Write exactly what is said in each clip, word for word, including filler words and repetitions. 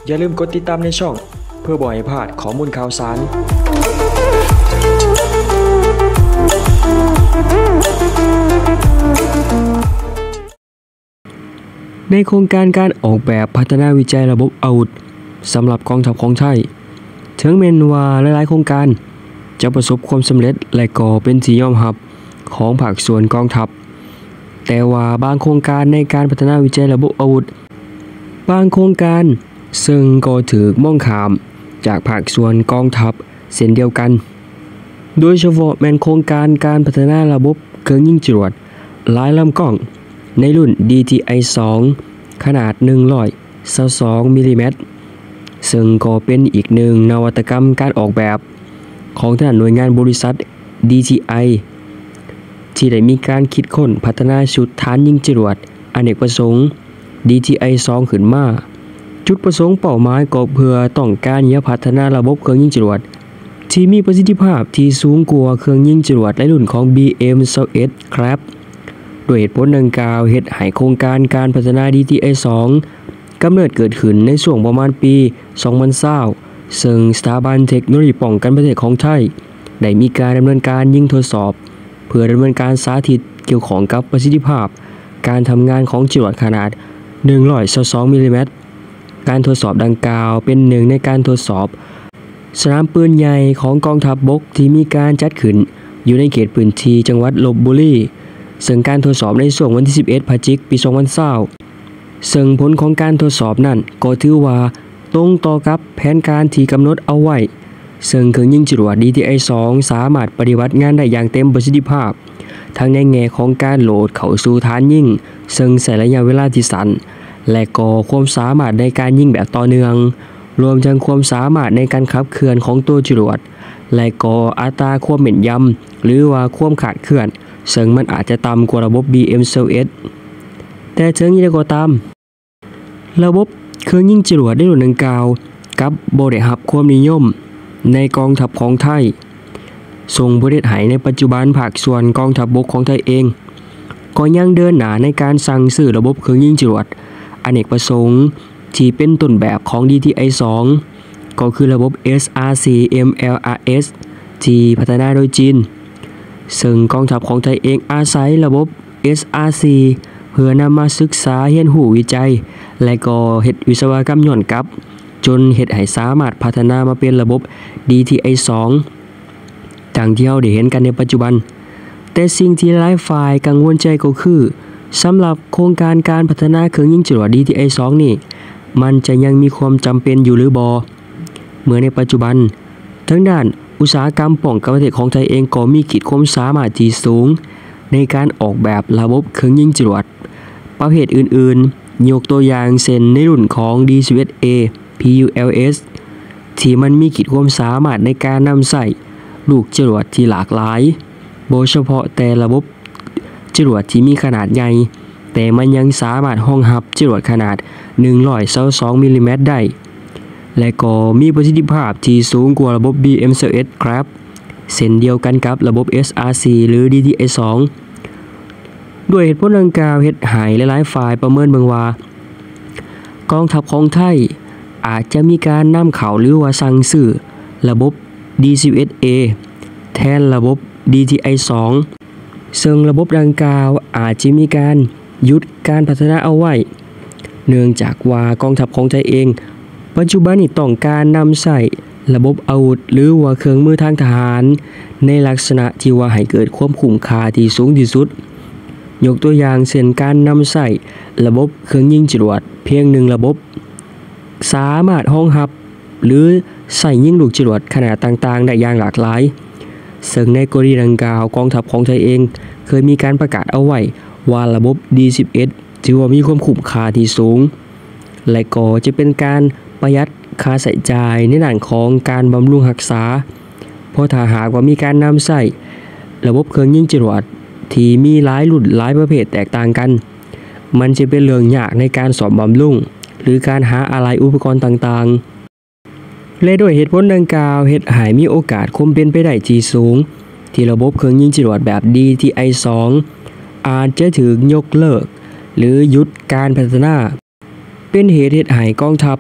อย่าลืมกดติดตามในช่องเพื่อบ่ให้พลาดข้อมูลข่าวสารในโครงการการออกแบบพัฒนาวิจัยระบบอาวุธสำหรับกองทัพของไทยถึงแม้ว่าหลายๆโครงการจะประสบความสำเร็จและก็เป็นที่ยอมรับของภาคส่วนกองทัพแต่ว่าบางโครงการในการพัฒนาวิจัยระบบอาวุธบางโครงการซึ่งก็ถูกมองข้ามจากภาคส่วนกองทัพเช่นเดียวกันโดยเฉพาะแม่นโครงการการพัฒนาระบบเครื่องยิงจรวดหลายลำกล้องในรุ่น ดี ที ไอ สอง ขนาดหนึ่งร้อยยี่สิบสองมิลลิเมตรซึ่งก็เป็นอีกหนึ่งนวัตกรรมการออกแบบของทางหน่วยงานบริษัท ดี ที ไอ ที่ได้มีการคิดค้นพัฒนาชุดฐานยิงจรวดอเนกประสงค์ ดี ที ไอ สอง ขึ้นมาจุดประสงค์เป้าหมายก็เพื่อต้องการจะพัฒนาระบบเครื่องยิงจรวดที่มีประสิทธิภาพที่สูงกว่าเครื่องยิงจรวดในรุ่นของ บี เอ็ม ยี่สิบเอ็ด ครับโดยเหตุผลดังกล่าวเฮ็ดให้โครงการการพัฒนา ดี ที ไอ สอง กำเนิดเกิดขึ้นในช่วงประมาณปี สองพันยี่สิบ ซึ่งสถาบันเทคโนโลยีป้องกันประเทศของไทยได้มีการดำเนินการยิงทดสอบเพื่อดำเนินการสาธิตเกี่ยวข้องกับประสิทธิภาพการทำงานของจรวดขนาดหนึ่งร้อยยี่สิบสองมิลลิเมตรการทดสอบดังกล่าวเป็นหนึ่งในการทดสอบสนามปืนใหญ่ของกองทัพบกที่มีการจัดขึ้นอยู่ในเขตพื้นที่จังหวัดลพบุรีซึ่งการทดสอบในช่วงวันที่สิบเอ็ดพฤศจิกายนปีสองพันยี่สิบซึ่งผลของการทดสอบนั้นก็ถือว่าตรงต่อกับแผนการที่กำหนดเอาไว้ซึ่งเครื่องยิงจรวด ดี ที ไอ สอง สามารถปฏิบัติงานได้อย่างเต็มประสิทธิภาพทั้งในแง่ของการโหลดเข้าสู่ฐานยิงซึ่งใช้ระยะเวลาที่สั้นและก็ความสามารถในการยิงแบบต่อเนื่องรวมทั้งความสามารถในการขับเคลื่อนของตัวจรวดและก็อัตราความแม่นยำหรือว่าความขาดเคลื่อนซึ่งมันอาจจะต่ำกว่าระบบ บี เอ็ม ยี่สิบเอ็ด แต่ถึงอย่างไรก็ตามระบบเครื่องยิงจรวดในรุ่นดังกล่าวกับบ่ได้รับความนิยมในกองทัพของไทยส่งผลให้ในปัจจุบันภาคส่วนกองทัพบกของไทยเองก็ยังเดินหน้าในการสั่งซื้อระบบเครื่องยิงจรวดอเนกประสงค์ที่เป็นต้นแบบของ ดี ที ไอ สอง ก็คือระบบ เอส อาร์ ซี เอ็ม แอล อาร์ เอส ที่พัฒนาโดยจีนซึ่งกองทัพของไทยเองอาศัยระบบ เอส อาร์ ซี เพื่อนำมาศึกษาเรียนรู้วิจัยและก็เฮ็ดวิศวกรรมย้อนกลับจนเฮ็ดให้สามารถพัฒนามาเป็นระบบ ดี ที ไอ สอง ดังที่เราได้เห็นกันในปัจจุบันแต่สิ่งที่หลายฝ่ายกังวลใจก็คือสำหรับโครงการการพัฒนาเครื่องยิงจรวด ดี ที ไอ สอง นี่มันจะยังมีความจำเป็นอยู่หรือบ่เมื่อในปัจจุบันทั้งด้านอุตสาหกรรมป้องกันประเทศของไทยเองก็มีขีดความสามารถที่สูงในการออกแบบระบบเครื่องยิงจรวดประเภทอื่นๆยกตัวอย่างเช่นในรุ่นของ ดี สิบเอ็ด เอ พี ยู แอล เอส ที่มันมีขีดความสามารถในการนำใส่ลูกจรวดที่หลากหลายโดยเฉพาะแต่ระบบจรวดที่มีขนาดใหญ่แต่มันยังสามารถรองรับจรวดขนาดหนึ่งร้อยยี่สิบสองมิลลิเมตรได้และก็มีประสิทธิภาพที่สูงกว่าระบบ บี เอ็ม ยี่สิบเอ็ด ครับเช่นเดียวกันกับระบบ เอส อาร์ ซี หรือ ดี ที ไอ สอง ด้วยเหตุผลดังกล่าวเฮ็ดให้หลายๆฝ่ายประเมินเบิ่งว่ากองทัพของไทยอาจจะมีการนำเข้าหรือว่าสั่งซื้อระบบ ดี สิบเอ็ด เอ แทนระบบ ดี ที ไอ สอง ซึ่งระบบดังกล่าวอาจจะมีการหยุดการพัฒนาเอาไว้เนื่องจากว่ากองทัพของไทยเองปัจจุบันนี้ต้องการนำใช้ระบบอาวุธหรือว่าเครื่องมือทางทหารในลักษณะที่ว่าให้เกิดความคุ้มค่าที่สูงที่สุดยกตัวอย่างเช่นการนำใช้ระบบเครื่องยิงจรวดเพียงหนึ่งระบบสามารถรองรับหรือใส่ยิงลูกจรวดขนาดต่างๆได้อย่างหลากหลายซึ่งในกรณีดังกล่าวกองทัพของไทยเองเคยมีการประกาศเอาไว้ว่าระบบ ดี สิบเอ็ด ถือว่ามีความคุ้มค่าที่สูงและก็จะเป็นการประหยัดค่าใช้จ่ายในด้านของการบำรุงรักษาเพราะถ้าหากว่ามีการนำใช้ระบบเครื่องยิงจรวดที่มีหลายรุ่นหลายประเภทแตกต่างกันมันจะเป็นเรื่องยากในการซ่อมบำรุงหรือการหาอะไหล่อุปกรณ์ต่างๆและด้วยเหตุผลดังกล่าวเฮ็ดให้มีโอกาสคมเป็นไปได้ที่สูงที่ระบบเครื่องยิงจรวดแบบ ดี ที ไอ สอง อาจจะถูกยกเลิกหรือหยุดการพัฒนาเป็นเหตุเฮ็ดให้กองทัพ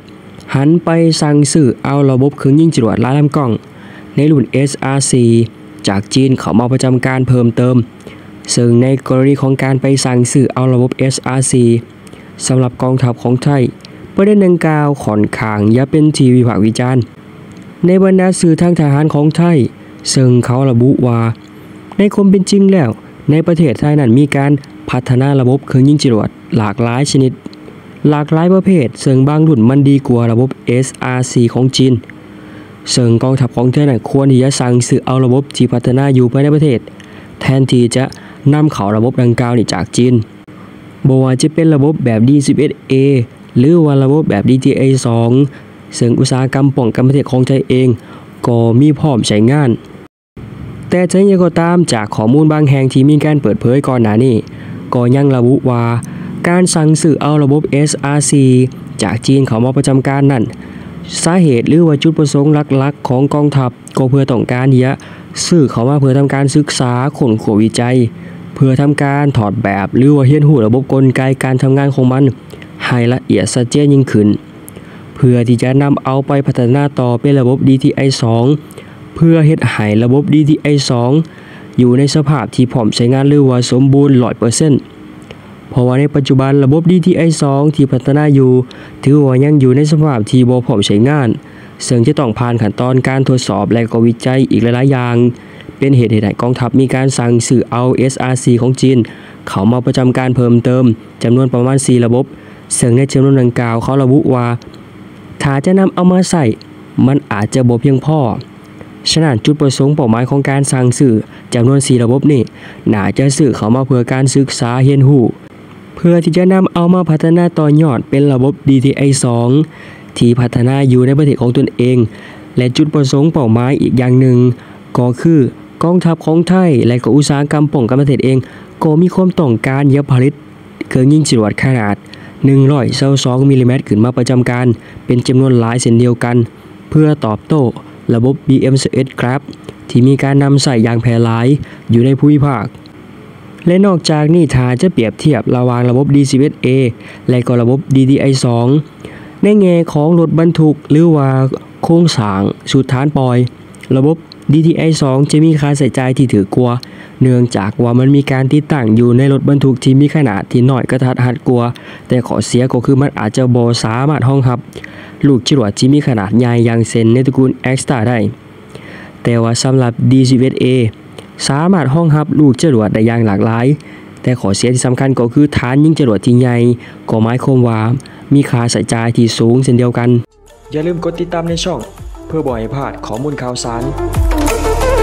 หันไปสั่งซื้อเอาระบบเครื่องยิงจรวดหลายลำกล้องในรุ่น เอส อาร์ ซี จากจีนเข้ามาประจำการเพิ่มเติมซึ่งในกรณีของการไปสั่งซื้อเอาระบบ เอส อาร์ ซี สำหรับกองทัพของไทยประเด็นดังกล่าวค่อนข้างอย่าเป็นที่วิพากษ์วิจารณ์ในบรรดาสื่อทางทหารของไทยซึ่งเขาระบุว่าในความเป็นจริงแล้วในประเทศไทยนั้นมีการพัฒนาระบบเครื่องยิงจรวดหลากหลายชนิดหลากหลายประเภทซึ่งบางรุ่นมันดีกว่าระบบ เอส อาร์ ซี ของจีนซึ่งกองทัพของไทยนั้นควรที่จะสั่งซื้อเอาระบบที่พัฒนาอยู่ภายในประเทศแทนที่จะนำเข้าระบบดังกล่าวนี้จากจีนบ่ว่าจะเป็นระบบแบบ ดี สิบเอ็ด เอ หรือว่าระบบแบบ ดี ที เอ สอง ซึ่งอุตสาหกรรมป้องกันประเทศของไทยเองก็มีพร้อมใช้งานแต่ถึงอย่างไรก็ตามจากข้อมูลบางแห่งที่มีการเปิดเผยก่อนหน้านี้ก็ยังระบุว่าการสั่งซื้อเอาระบบ เอส อาร์ ซี จากจีนเข้ามาประจำการนั้นสาเหตุหรือว่าจุดประสงค์หลักๆของกองทัพก็เพื่อต้องการที่จะซื้อเข้ามาเพื่อทำการศึกษาค้นคว้าวิจัยเพื่อทำการถอดแบบหรือว่าเรียนรู้ระบบกลไกการทำงานของมันให้ละเอียดชัดเจนยิ่งขึ้นเพื่อที่จะนำเอาไปพัฒนาต่อเป็นระบบ ดี ที ไอ สอง เพื่อเฮ็ดให้ระบบ ดี ที ไอ สอง อยู่ในสภาพที่พร้อมใช้งานหรือว่าสมบูรณ์ ร้อยเปอร์เซ็นต์ เพราะว่าในปัจจุบันระบบ ดี ที ไอ สอง ที่พัฒนาอยู่ถือว่ายังอยู่ในสภาพที่บ่พร้อมใช้งานซึ่งจะต้องผ่านขั้นตอนการทดสอบและก็วิจัยอีกหลายๆอย่างเป็นเหตุให้กองทัพมีการสั่งซื้อเอา เอส อาร์ ซี ของจีนเข้ามาประจำการเพิ่มเติมจำนวนประมาณสี่ระบบซึ่งในจำนวนดังกล่าวเขาระบุว่าถ้าจะนำเอามาใส่มันอาจจะบ่เพียงพอฉะนั้นจุดประสงค์เป้าหมายของการสั่งซื้อจำนวนสี่ระบบนี้น่าจะซื้อเข้ามาเพื่อการศึกษาเรียนรู้เพื่อที่จะนำเอามาพัฒนาต่อยอดเป็นระบบ ดี ที ไอ สอง ที่พัฒนาอยู่ในประเทศของตนเองและจุดประสงค์เป้าหมายอีกอย่างหนึ่งก็คือกองทัพของไทยและก็อุตสาหกรรมป้องกันประเทศเองก็มีความต้องการอยากผลิตเครื่องยิงจรวดขนาดหนึ่งร้อยยี่สิบสองมิลลิเมตรขึ้นมาประจำการเป็นจำนวนหลายเช่นเดียวกันเพื่อตอบโต้ระบบ บี เอ็ม สิบเอ็ด ครับที่มีการนำใส่อย่างแพร่หลายอยู่ในภูมิภาคและนอกจากนี้ถ้าจะเปรียบเทียบระหว่างระบบ ดี สิบเอ็ด เอ และก็ระบบ ดี ที ไอ สอง ในแง่ของรถบรรทุกหรือว่าโครงสร้างสุดฐานปล่อยระบบ ดี ที ไอ สอง จะมีค่าใช้จ่ายที่ถือกว่าเนื่องจากว่ามันมีการติดตั้งอยู่ในรถบรรทุกที่มีขนาดที่น้อยกระทัดรัดกว่าแต่ข้อเสียก็คือมันอาจจะบ่สามารถรองรับลูกจรวดที่มีขนาดใหญ่อย่างเช่นในตระกูล Extra ได้แต่ว่าสำหรับ ดี สิบเอ็ด เอ สามารถรองรับลูกจรวดได้อย่างหลากหลายแต่ข้อเสียที่สำคัญก็คือฐานยิงจรวดที่ใหญ่ก็หมายความว่ามีค่าใช้จ่ายที่สูงเช่นเดียวกันอย่าลืมกดติดตามในช่องเพื่อบ่ให้พลาดข้อมูลข่าวสาร